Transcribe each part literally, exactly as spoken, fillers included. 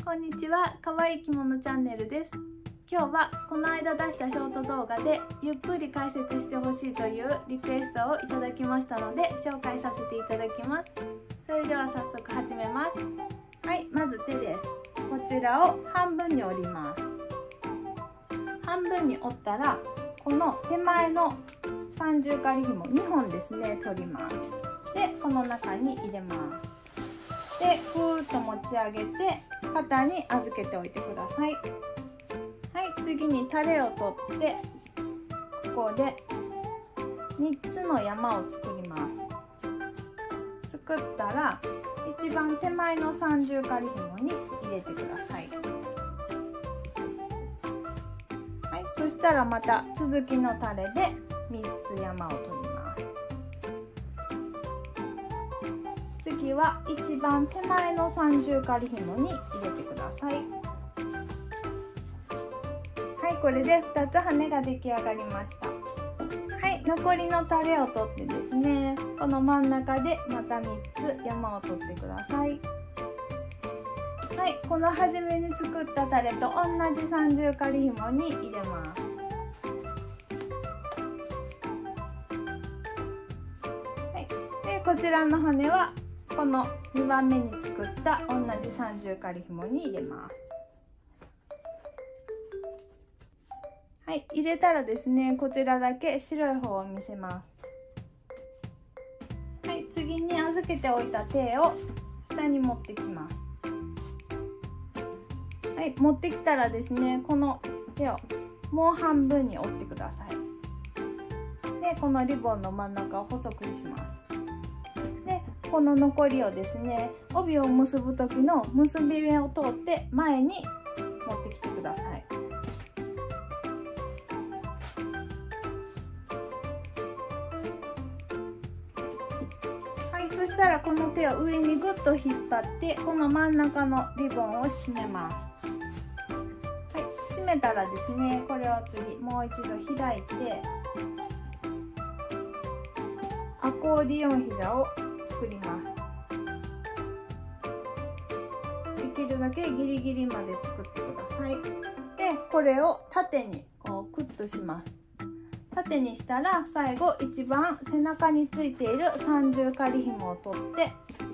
こんにちは、かわいい着物チャンネルです。今日はこの間出したショート動画でゆっくり解説してほしいというリクエストをいただきましたので紹介させていただきます。それでは早速始めます。はい、まず手です。こちらを半分に折ります。半分に折ったらこの手前の三重仮紐にほんですね、取ります。で、この中に入れます。で、ぐーっと持ち上げて肩に預けておいてください。はい、次にタレを取ってここでみっつの山を作ります。作ったら一番手前の三重仮紐に入れてください。はい、そしたらまた続きのタレでみっつ山を取ります。次は一番手前の三重仮紐に入れてください。はい、これでふたつ羽が出来上がりました。はい、残りのタレを取ってですね、この真ん中でまたみっつ山を取ってください。はい、この初めに作ったタレと同じ三重仮紐に入れます。はい、でこちらの羽はこのにばんめに作った同じ三重仮紐に入れます。はい、入れたらですね、こちらだけ白い方を見せます。はい、次に預けておいた手を下に持ってきます。はい、持ってきたらですね、この手をもう半分に折ってください。で、このリボンの真ん中を細くします。で、この残りをですね、帯を結ぶ時の結び目を通って前に持ってきてください。そしたらこの手を上にぐっと引っ張ってこの真ん中のリボンを締めます。はい、締めたらですね、これを次もう一度開いてアコーディオン膝を作ります。できるだけギリギリまで作ってください。で、これを縦にこうクッとします。縦にしたら最後一番背中についている三重仮紐を取って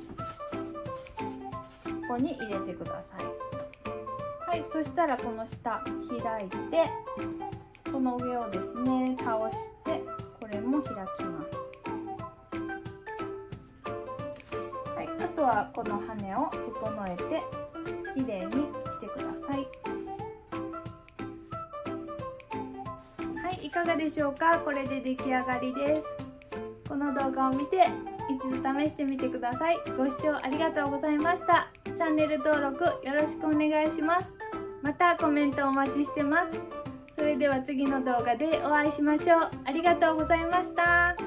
ここに入れてください。はい、そしたらこの下開いてこの上をですね倒してこれも開きます。はい、あとはこの羽を整えてきれいにしてください。いかがでしょうか。これで出来上がりです。この動画を見て一度試してみてください。ご視聴ありがとうございました。チャンネル登録よろしくお願いします。またコメントお待ちしてます。それでは次の動画でお会いしましょう。ありがとうございました。